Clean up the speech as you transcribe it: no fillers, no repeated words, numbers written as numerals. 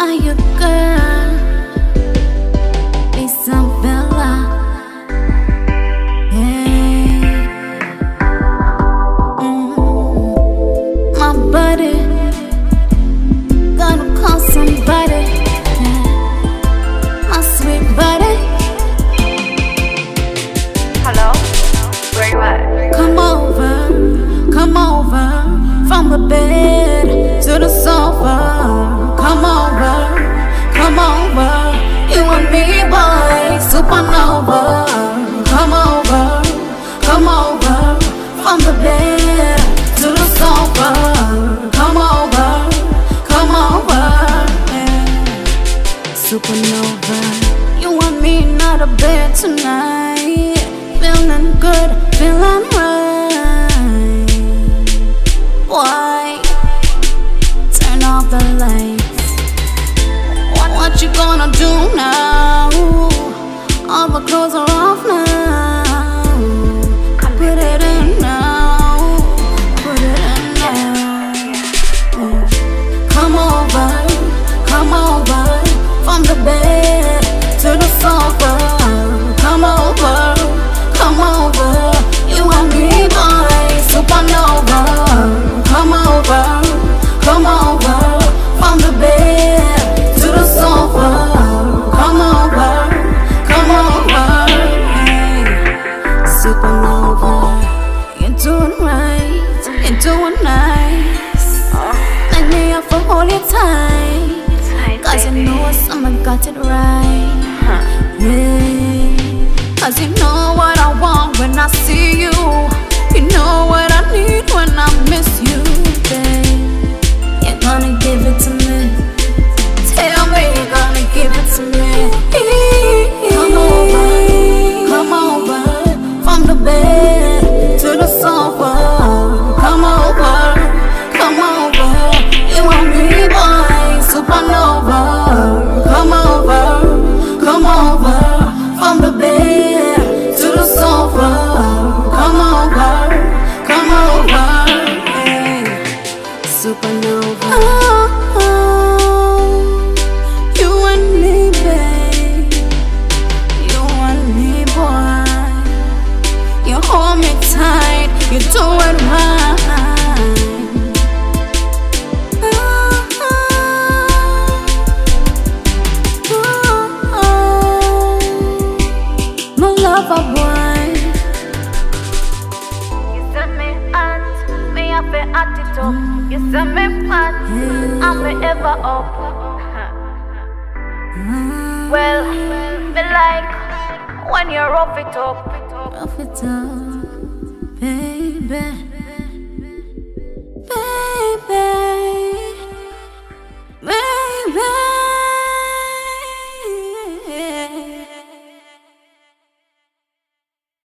are you, girl? Isabella. Yeah. My body gonna call somebody. Yeah. My sweet body. Hello? Where you at? Come over from the bed to the sofa. Come over, you and me, boy, supernova. Come over from the bed to the sofa. Come over, yeah. Supernova. You and me, not a bed tonight. Feeling good, feeling right. Why? Turn off the lights. What you gonna do now? All the clothes are off now. Put it in now. Put it in now. Come over from the bed to the sofa. Come over, you and me, boy, supernova. Come over from the bed to the sofa. Come over, hey. Supernova. You're doing right, you're doing nice. Let me up for hold you tight. Cause you know someone got it right. Yeah. Cause you know what I want when I see you. You know what I need when I miss you, babe. You're gonna give it to me. Tell me you're gonna give it to me. Come over from the bed to the sofa. Come over, you and me, boy, supernova. Come over from the bed to the sofa. Come over, hey. Supernova. You and me, babe. You and me, boy. You hold me tight. You do it right. My lover, boy. You send me hot, me have to hot it up. You send me fat, I'm ever up. Well, me like when you rough it up. Rough it up, baby.